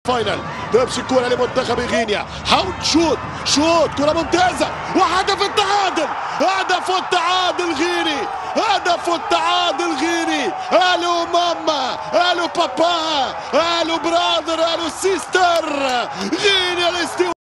فاينل تمشي الكرة لمنتخب غينيا. حاول شوت كرة ممتازة وهدف التعادل. هدف التعادل غيني. هدف التعادل غيني. الو ماما، الو بابا، الو برادر، الو سيستر. غينيا الاستواء.